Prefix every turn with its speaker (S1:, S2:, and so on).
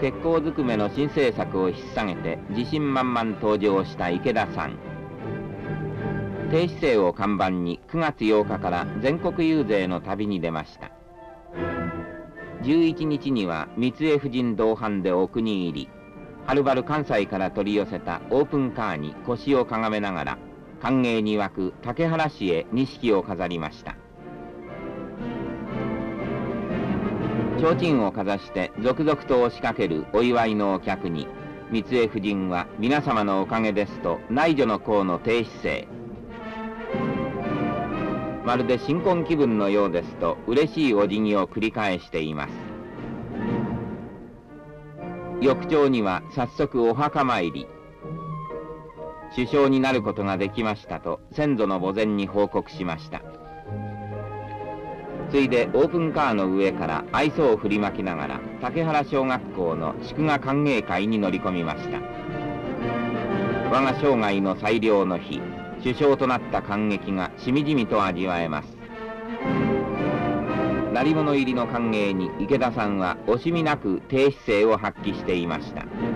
S1: 鉄鋼ずくめの新政策を引っ提げて自信満々登場した池田さん。低姿勢を看板に9月8日から全国遊説の旅に出ました。11日には三重婦人同伴でお国入り、はるばる関西から取り寄せたオープンカーに腰をかがめながら歓迎に沸く竹原市へ錦を飾りました。提灯をかざして続々と押しかけるお祝いのお客に、三重夫人は皆様のおかげですと内助の功の低姿勢。まるで新婚気分のようですと嬉しいお辞儀を繰り返しています。翌朝には早速お墓参り。首相になることができましたと先祖の墓前に報告しました。ついでオープンカーの上から愛想を振りまきながら竹原小学校の祝賀歓迎会に乗り込みました。我が生涯の最良の日、首相となった感激がしみじみと味わえます。鳴り物入りの歓迎に池田さんは惜しみなく低姿勢を発揮していました。